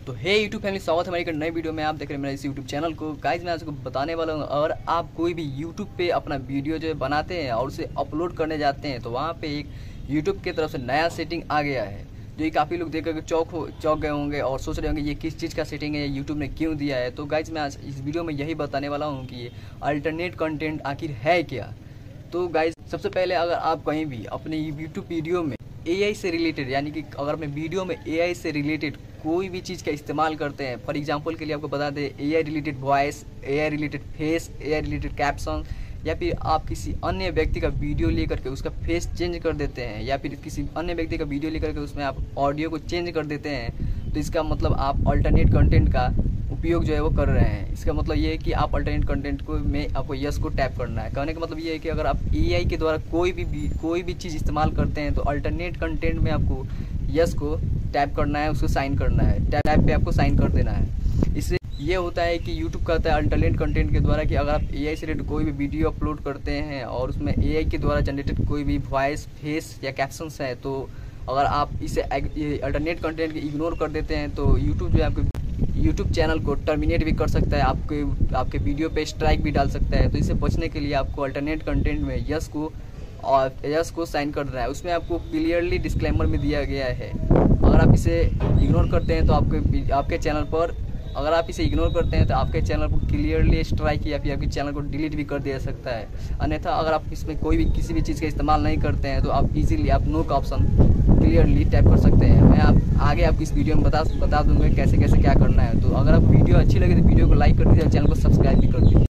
तो हे YouTube family, स्वागत है हमारी एक नई वीडियो में। आप देख रहे हैं मेरा इस यूट्यूब चैनल को। गाइस मैं आपको बताने वाला हूँ, अगर आप कोई भी यूट्यूब पे अपना वीडियो जो बनाते हैं और उसे अपलोड करने जाते हैं तो वहाँ पे एक यूट्यूब की तरफ से नया सेटिंग आ गया है, जो ये काफ़ी लोग देख कर चौंक गए होंगे और सोच रहे होंगे ये किस चीज़ का सेटिंग है, यूट्यूब ने क्यों दिया है। तो गाइस मैं आज इस वीडियो में यही बताने वाला हूँ कि ये अल्टरनेट कंटेंट आखिर है क्या। तो गाइस सबसे पहले, अगर आप कहीं भी अपने यूट्यूब वीडियो में एआई से रिलेटेड, यानी कि अगर अपने वीडियो में एआई से रिलेटेड कोई भी चीज़ का इस्तेमाल करते हैं, फॉर एग्जांपल के लिए आपको बता दें AI related voice, AI related face, AI related caption, या फिर आप किसी अन्य व्यक्ति का वीडियो लेकर के उसका फेस चेंज कर देते हैं, या फिर किसी अन्य व्यक्ति का वीडियो लेकर के उसमें आप ऑडियो को चेंज कर देते हैं, तो इसका मतलब आप अल्टरनेट कंटेंट का उपयोग जो है वो कर रहे हैं। इसका मतलब ये है कि आप अल्टरनेट कंटेंट को में आपको यस को टैप करना है। कहने का मतलब ये है कि अगर आप एआई के द्वारा कोई भी चीज़ इस्तेमाल करते हैं तो अल्टरनेट कंटेंट में आपको यस को टैप करना है, उसको साइन करना है, टैप पे आपको साइन कर देना है। इससे ये होता है कि यूट्यूब कहता है अल्टरनेट कंटेंट के द्वारा कि अगर आप एआई से रिलेटेड कोई भी वीडियो अपलोड करते हैं और उसमें एआई के द्वारा जनरेटेड कोई भी वॉइस, फेस या कैप्शंस है, तो अगर आप इसे अल्टरनेट कंटेंट को इग्नोर कर देते हैं तो यूट्यूब जो है आपके यूट्यूब चैनल को टर्मिनेट भी कर सकता है, आपके वीडियो पे स्ट्राइक भी डाल सकता है। तो इससे बचने के लिए आपको अल्टरनेट कंटेंट में यस को साइन कर देना है। उसमें आपको क्लियरली डिस्क्लेमर में दिया गया है, अगर आप इसे इग्नोर करते हैं तो आपके चैनल पर, अगर आप इसे इग्नोर करते हैं तो आपके चैनल को क्लियरली स्ट्राइक या फिर आपके चैनल को डिलीट भी कर दिया सकता है। अन्यथा अगर आप इसमें किसी भी चीज़ का इस्तेमाल नहीं करते हैं तो आप इजीली आप नो का ऑप्शन क्लियरली टैप कर सकते हैं। मैं आगे आपको इस वीडियो में बता दूंगा कैसे क्या करना है। तो अगर आप वीडियो अच्छी लगे तो वीडियो को लाइक कर दीजिए और चैनल को सब्सक्राइब भी कर दीजिए।